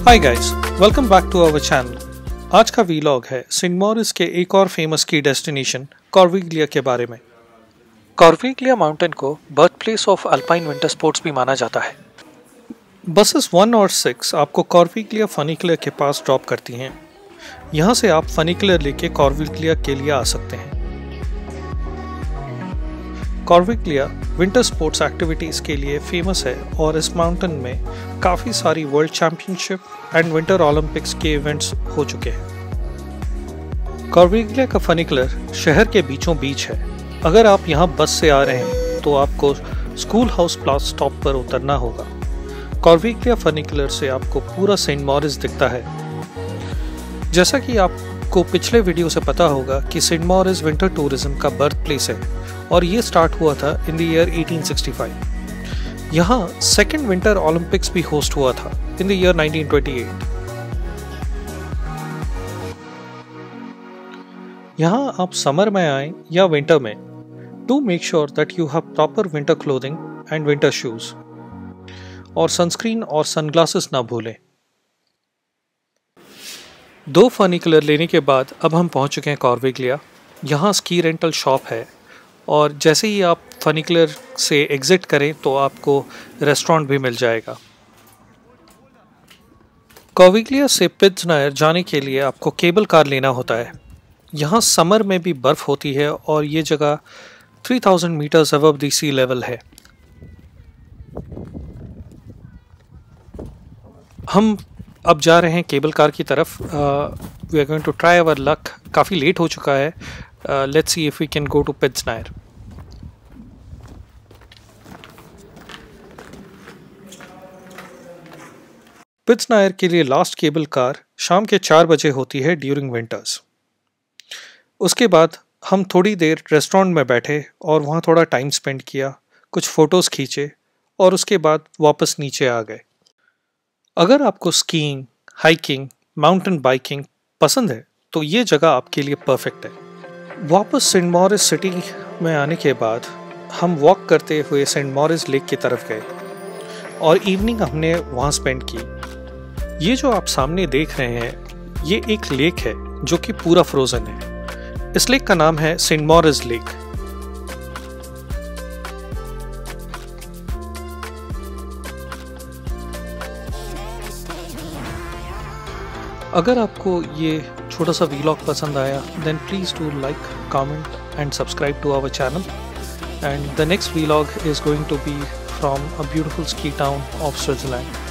Hi guys, welcome back to our channel. आज का vlog है सेंट मॉरिस के एक और फेमस स्की डेस्टिनेशन कॉर्विग्लिया के बारे में। कॉर्विग्लिया माउंटेन को birthplace of alpine winter sports भी माना जाता है। बसेस 1 और 6 आपको कॉर्विग्लिया फनिकुलर के पास ड्रॉप करती हैं। यहाँ से आप फनिकुलर लेके कॉर्विग्लिया के लिए आ सकते हैं। कॉर्विग्लिया विंटर स्पोर्ट्स एक्टिविटीज़ के लिए फेमस है और इस माउंटेन में काफ़ी सारी world championship and winter Olympics के इवेंट्स हो चुके हैं। कॉर्विग्लिया का फनिकुलर शहर के बीचों बीच है। अगर आप यहाँ बस से आ रहे हैं तो आपको स्कूल हाउस प्लास स्टॉप पर उतरना होगा। कॉर्विग्लिया फनिकुलर से आपको पूरा सेंट मॉरिस दिखता है। जैसा कि आपको पिछले वीडियो से पता होगा कि सेंट मॉरिस विंटर टूरिज्म का बर्थ प्लेस है और ये स्टार्ट हुआ था इन द ईयर 1865। यहाँ सेकेंड विंटर ओलंपिक्स भी होस्ट हुआ था इन द ईयर 1928। यहाँ आप समर में आए या विंटर में, do make sure that you have proper winter clothing and winter shoes, और सनस्क्रीन और सनग्लासेस ना भूलें। 2 फनिकुलर लेने के बाद अब हम पहुंच चुके हैं कॉर्विग्लिया। यहाँ स्की रेंटल शॉप है और जैसे ही आप फनिकुलर से एग्ज़िट करें तो आपको रेस्टोरेंट भी मिल जाएगा। कॉर्विग्लिया से पिट्ज़नायर जाने के लिए आपको केबल कार लेना होता है। यहाँ समर में भी बर्फ़ होती है और ये जगह 3000 metres above the sea level है। हम अब जा रहे हैं केबल कार की तरफ। We are going to try our luck. काफ़ी लेट हो चुका है। Let's see if we can go to पिट्ज़नायर। पिट्ज़नायर के लिए लास्ट केबल कार शाम के 4 बजे होती है ड्यूरिंग विंटर्स। उसके बाद हम थोड़ी देर रेस्टोरेंट में बैठे और वहाँ थोड़ा टाइम स्पेंड किया, कुछ फ़ोटोज़ खींचे और उसके बाद वापस नीचे आ गए। अगर आपको स्कीइंग, हाइकिंग, माउंटेन बाइकिंग पसंद है तो ये जगह आपके लिए परफेक्ट है। वापस सेंट मॉरिस सिटी में आने के बाद हम वॉक करते हुए सेंट मॉरिस लेक की तरफ गए और इवनिंग हमने वहाँ स्पेंड की। ये जो आप सामने देख रहे हैं ये एक लेक है जो कि पूरा फ्रोज़न है। इस लेक का नाम है सेंट मॉरिस लेक। अगर आपको ये छोटा सा वीलॉग पसंद आया then please do like, comment and subscribe to our channel. And the next vlog is going to be from a beautiful ski town of Switzerland.